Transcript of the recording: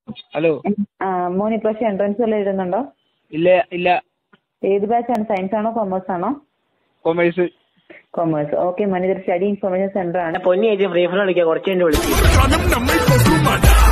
Hello. മോൻ ഇപ്രാവശ്യം entrance വല്ലതും എഴുതുന്നുണ്ടോ? ഇല്ല ഇല്ല. ഏത് ബാച്ചാണ്? സയൻസ് ആണോ കൊമേഴ്സ് ആണോ? കൊമേഴ്സ്. കൊമേഴ്സ്. ഓക്കെ മോൻ, ഇതൊരു സ്റ്റഡി ഇൻഫർമേഷൻ സെന്റർ ആണ്. പൊന്നി ഫ്രീ ഫയർ കളിക്കാം, കുറച്ച് കഴിഞ്ഞ് വിളിക്കും.